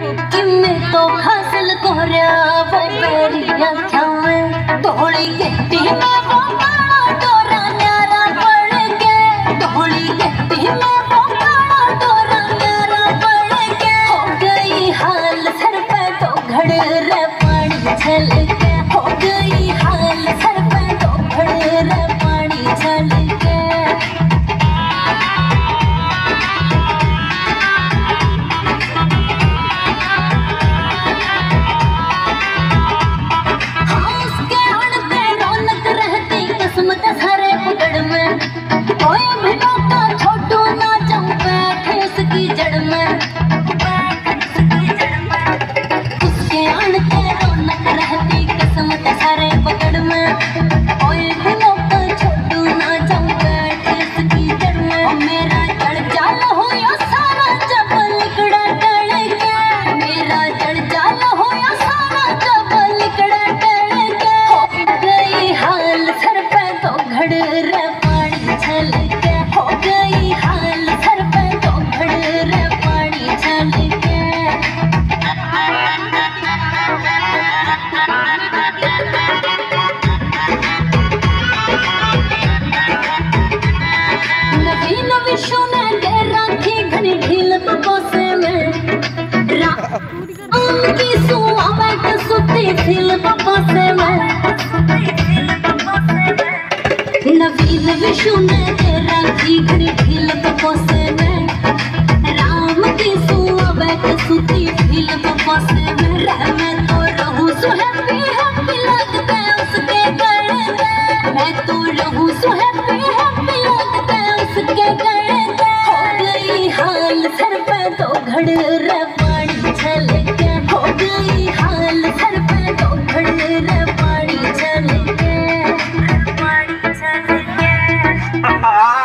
कि मैं तो हासिल कोरिया वो मेरी आँखों में धोली गहती में वो काला डोरा न्यारा पड़ के धोली गहती में वो काला डोरा न्यारा पड़ के हो गई हाल सर पे तो घड़ रे पानी छलके हो गई हाल सर पे तो घड़ रे पानी छलके नवीन विशु ने तेरा घड़ी ढील बपोसे में राम की सुआ बैठ सुती ढील बपोसे में रह मैं तो रहूं सो हैप्पी हैप्पी लगता है उसके गले मैं तो रहूं सो हैप्पी हैप्पी लगता है उसके गले हो गई हाल सर पे तो घड़ रे पानी छलके हो गई हाल सर पे तो घड़ रे पानी छलके Ah